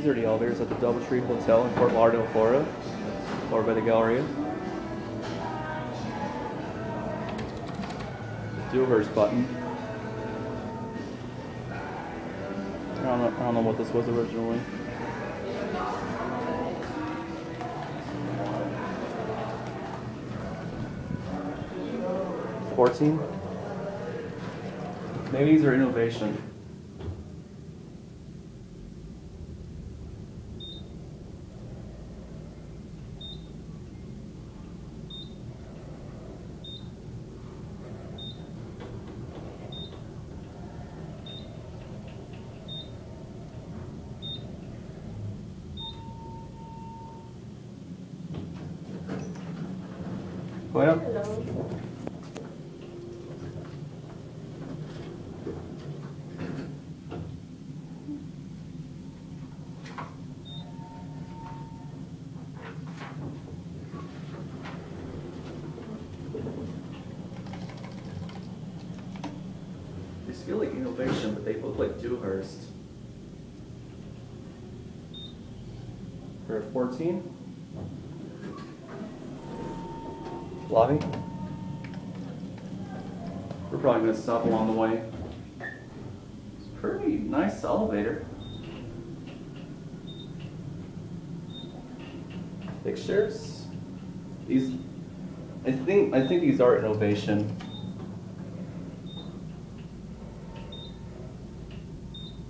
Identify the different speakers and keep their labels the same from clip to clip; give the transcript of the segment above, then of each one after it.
Speaker 1: These are the elevators at the Doubletree Hotel in Fort Lauderdale, Florida, over by the Galleria. Dewhurst button. I don't know what this was originally. $14. Maybe these are innovation. Well,
Speaker 2: Hello.
Speaker 1: these feel like innovation, but they look like Dewhurst. For 14. Lobby. We're probably going to stop along the way. It's a pretty nice elevator. Fixtures. These, I think these are innovation.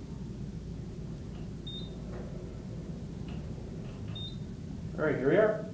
Speaker 1: All right, here we are.